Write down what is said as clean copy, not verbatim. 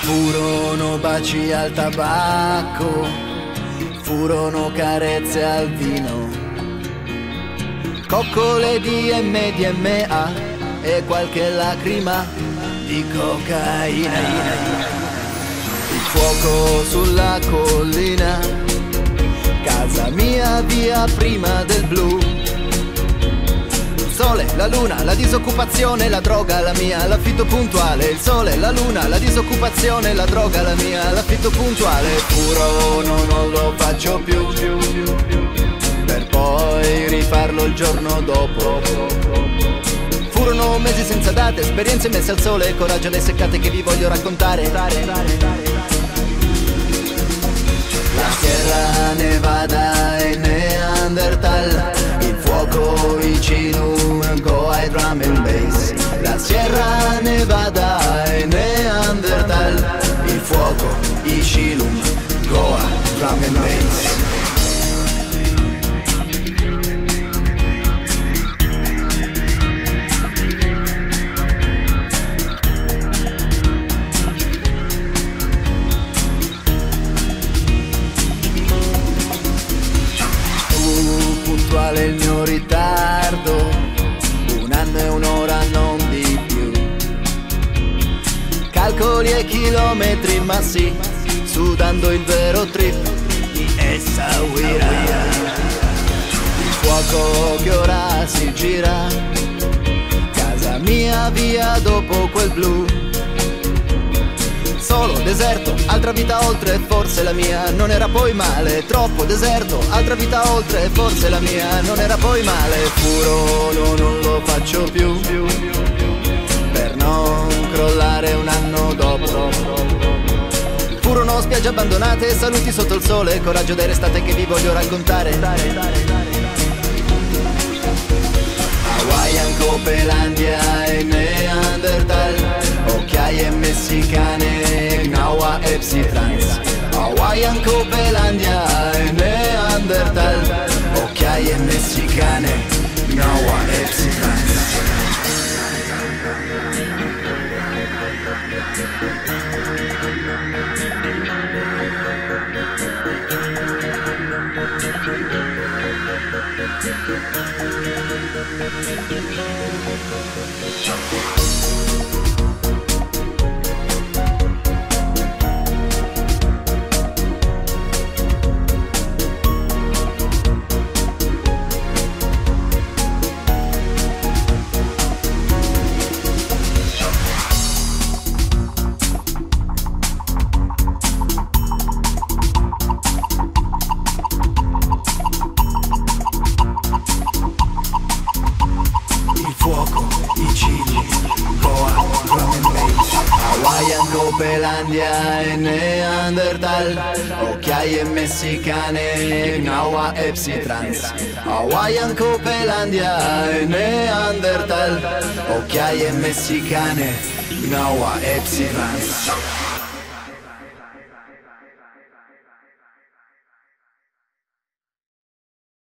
Furono baci al tabacco, furono carezze al vino, coccole di MDMA e qualche lacrima di cocaina. Il fuoco sulla collina, casa mia via prima del blu. Il sole, la luna, la disoccupazione, la droga, la mia, l'affitto puntuale. Il sole, la luna, la disoccupazione, la droga, la mia, l'affitto puntuale. Furono, non lo faccio più, per poi rifarlo il giorno dopo. Furono mesi senza date, esperienze messe al sole, coraggio alle seccate che vi voglio raccontare. La Sierra Nevada e Neanderthal, il fuoco, i Chilum, Goa e drum and bass. La Sierra Nevada e Neanderthal, il fuoco, i Chilum, Goa, drum and bass. Puntuale il mio ritardo, un anno e un'ora non di più. Calcoli e chilometri, ma sì, sudando il vero trip di Essaouira. Il fuoco che ora si gira, casa mia via dopo quel blu. Solo deserto, altra vita oltre, forse la mia non era poi male. Troppo deserto, altra vita oltre, forse la mia non era poi male. Furono, non lo faccio più, per non crollare un anno dopo. Furono spiagge abbandonate, saluti sotto il sole, coraggio d'estate che vi voglio raccontare. Hawaiian, Copelandia e Neanderthal, occhiaie messicane, Gnawa e Psytrance. Hawaiian, Copelandia e Neanderthal, occhiaie messicane, Gnawa e Psytrance. Hawaiian, Copelandia e Neanderthal, occhiaie messicane, Gnawa e Psytrance. Hawaiian, Copelandia e Neanderthal, occhiaie messicane, Gnawa e Psytrance.